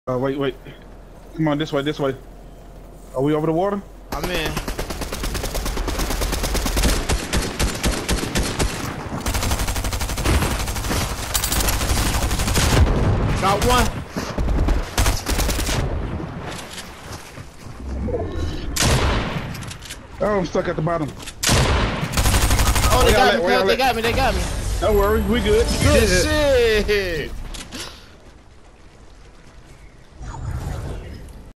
Wait, wait. Come on, this way, this way. Are we over the water? I'm in. Got one. Oh, I'm stuck at the bottom. Oh, they got me. They got me. Don't worry, we good. Good shit.